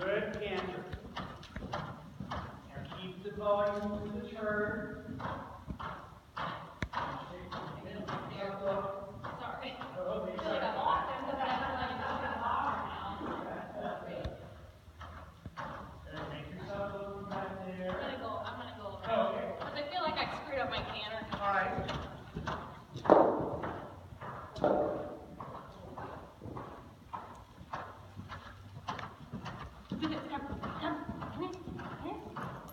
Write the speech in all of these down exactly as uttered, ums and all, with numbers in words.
Good canter. Now keep the volume of the turn. Sorry. Oh, I feel like I'm walking, but I feel like I'm in a bar now. And make yourself look back I'm there. gonna go, I'm gonna go Oh, around. okay. Because I feel like I screwed up my canter. All right. Do this, come, come, come, come.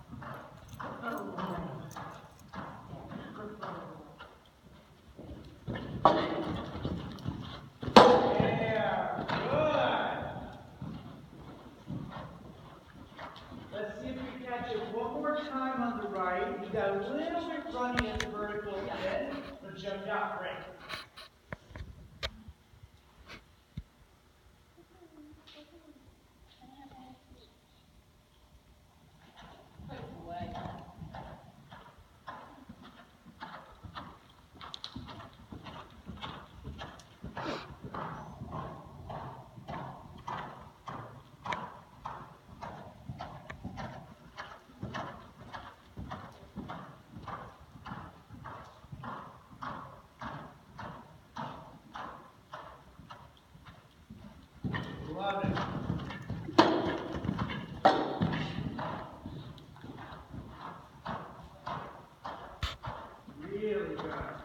Yeah, good. Let's see if we catch it one more time on the right. We got a little bit running at the vertical end, but jumped out great. Put it away. Love it.